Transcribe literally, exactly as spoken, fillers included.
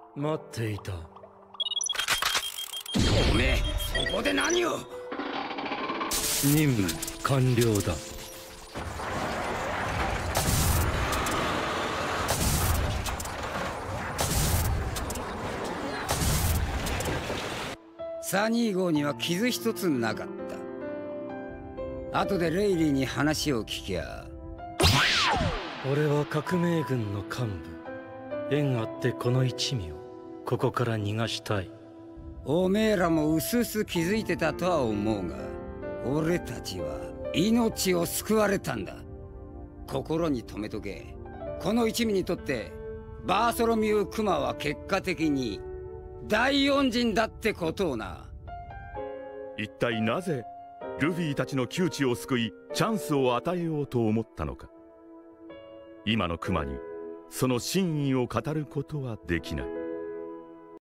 待っていた。 おめえそこで何を。 任務完了だ。 サニー号には傷一つなかった。後でレイリーに話を聞きゃ。 俺は革命軍の幹部。縁あってこの一味をここから逃がしたい。 おめえらもうすうす気づいてたとは思うが、俺たちは命を救われたんだ。心に留めとけ。この一味にとってバーソロミュー・クマは結果的に大恩人だってことをな。 一体なぜルフィたちの窮地を救いチャンスを与えようと思ったのか。今のクマにその真意を語ることはできない。